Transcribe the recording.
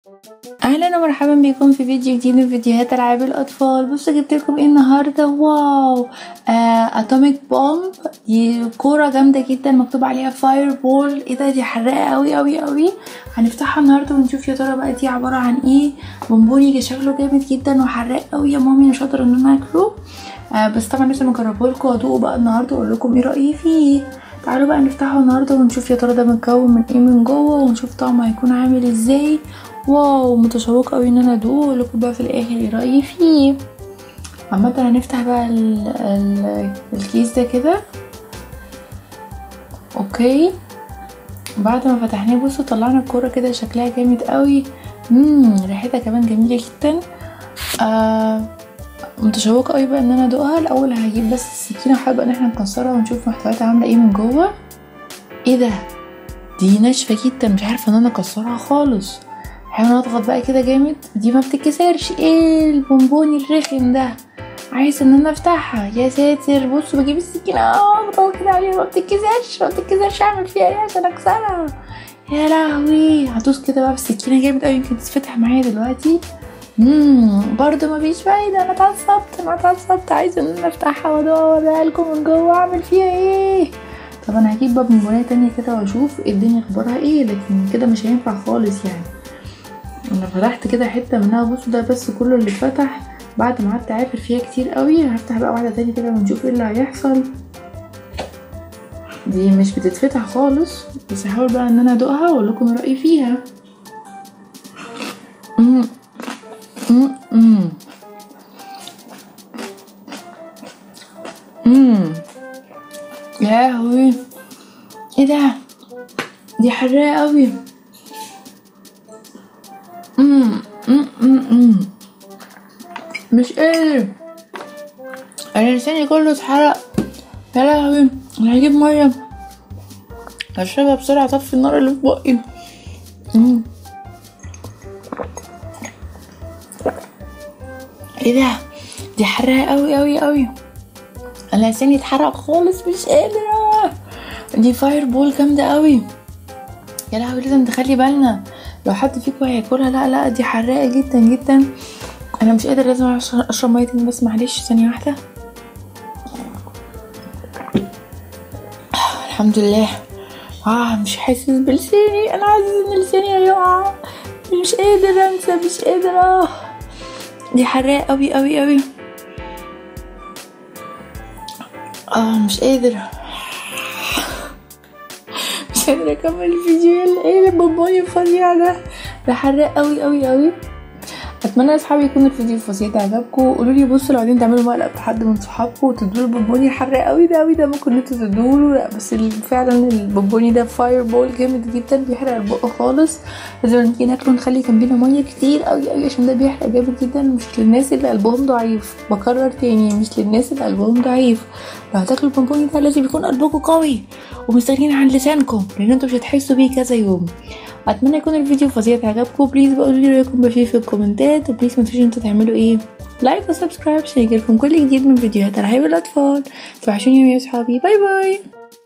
اهلا ومرحبا بكم في فيديو جديد من فيديوهات العاب الاطفال. بصوا جبت لكم ايه النهارده. واو، اتوميك بومب. دي كوره جامده جدا مكتوب عليها فاير بول. ايه ده، دي حراقه قوي قوي قوي. هنفتحها النهارده ونشوف يا ترى بقى دي عباره عن ايه. بونبوني شكله جامد جدا وحراق قوي يا مامي، مش قادره ان انا اكله. بس طبعا لسه مجربه لكم وادوقه بقى النهارده واقول لكم ايه رايي فيه. تعالوا بقى نفتحه النهارده ونشوف يا ترى ده متكون من ايه من جوه، ونشوف طعمه هيكون عامل ازاي. واو، متشوقه قوي ان انا ادوقه واقول لكم بقى في الاخر ايه رايي فيه. عامه هنفتح بقى الكيس ده كده. اوكي، بعد ما فتحناه بصوا طلعنا الكوره كده شكلها جامد قوي. ريحتها كمان جميله جدا. متشوقه قوي بقى ان انا ادوقها. الاول هجيب بس السكينه وحابه ان احنا نكسرها ونشوف محتوياتها عامله ايه من جوه. ايه ده، دي ناشفه جدا، مش عارفه ان انا اكسرها خالص. هحاول اضغط بقى كده جامد، دي ما بتتكسرش. ايه البونبوني الرخم ده، عايز ان انا افتحها. يا ساتر، بصوا بجيب السكينه بضغط كده عليها، ما بتتكسرش. اعمل فيها ايه عشان اكسرها؟ يا لهوي، هدوس كده بقى بالسكينه جامد قوي يمكن تتفتح معايا دلوقتي. برضه مفيش فايده. انا اتعصبت عايزه ان انا افتحها وادورها لكم من جوه اعمل فيها ايه. طب انا هجيب بقى بونبونيه تانية كده واشوف الدنيا اخبارها ايه، لكن كده مش هينفع خالص يعني. انا فتحت كده حته منها، بصوا ده بس كله اللي اتفتح بعد ما قعدت اعافر فيها كتير قوي. هفتح بقى واحده تانية كده ونشوف ايه اللي هيحصل. دي مش بتتفتح خالص، بس هحاول بقى ان انا ادوقها واقول لكم رايي فيها. يا لهوي، ايه ده، دي حراقه قوي. مش قادر، انا لساني كله اتحرق. يا لهوي، انا هجيب ميه هشربها بسرعه اطفي النار اللي في بقي. ايه ده، دي حراقه قوي قوي قوي. انا لساني اتحرق خالص، مش قادره. دي فاير بول جامده قوي. يا لهوي، لازم تخلي بالنا لو حد فيكم هياكلها. لا دي حراقه جدا جدا. انا مش قادر، لازم اشرب ميه تاني، بس معلش ثانيه واحده. الحمد لله. مش حاسس بلساني، انا عايزه ان لساني هيقع. مش قادر انسى، مش قادره. دي حراقه قوي قوي قوي. مش قادر اكمل الفيديو. ايه البونبوني الفظيع ده حراق قوي قوي قوي. اتمنى يا اصحابي يكون الفيديو الفظيع ده عجبكم. قولوا لي بصوا لو عايزين تعملوا مقلب لحد من صحابكم وتدوا له البونبوني الحراق قوي ده ممكن انتوا تدوا له. لا بس فعلا البونبوني ده فاير بول جامد جدا، بيحرق البق خالص. لازم نيجي ناكله نخلي جنبنا ميه كتير قوي قوي عشان ده بيحرق جامد جدا. مش للناس اللي قلبهم ضعيف، بكرر تاني، مش للناس اللي قلبهم ضعيف. لو هتاكلوا البونبوني ده لازم يكون قلبكم قوي ومستغنين عن لسانكم، لان انتوا مش هتحسوا بيه كذا يوم. اتمنى يكون الفيديو فظيع عجبكم. بليز بقى قولوا لي رايكم فيه في الكومنتات، وبليز ما تنسوش انتوا تعملوا ايه، لايك وسبسكرايب عشان يجيلكم كل جديد من فيديوهات العاب الاطفال. توحشوني يا اصحابي، باي باي.